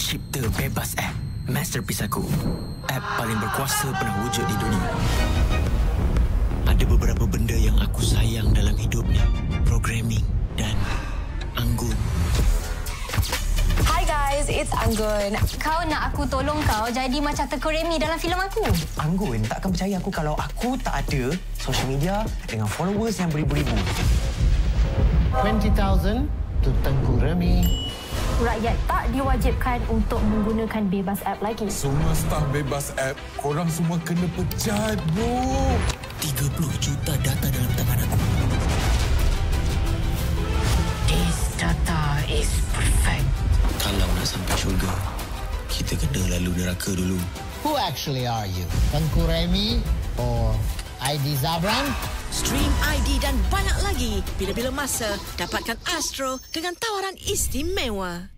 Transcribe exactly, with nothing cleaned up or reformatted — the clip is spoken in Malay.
Pencipta Bebas App, masterpiece aku. App paling berkuasa pernah wujud di dunia. Ada beberapa benda yang aku sayang dalam hidup ni. Programming dan Anggun. Hi guys, it's Anggun. Kau nak aku tolong kau jadi macam Tengku Remy dalam filem aku? Anggun tak akan percaya aku kalau aku tak ada social media dengan followers yang beribu-ribu. twenty thousand to Tengku Remy. Rakyat tak diwajibkan untuk menggunakan Bebas App lagi. Semua staf Bebas App, korang semua kena pecat, bro. tiga puluh juta data dalam tangan aku. This data is perfect. Kalau nak sampai syurga, kita kena lalu neraka dulu. Who actually are you? Tengku Remy or I D Zabran? Stream I D dan banyak lagi. Bila-bila masa, dapatkan Astro dengan tawaran istimewa.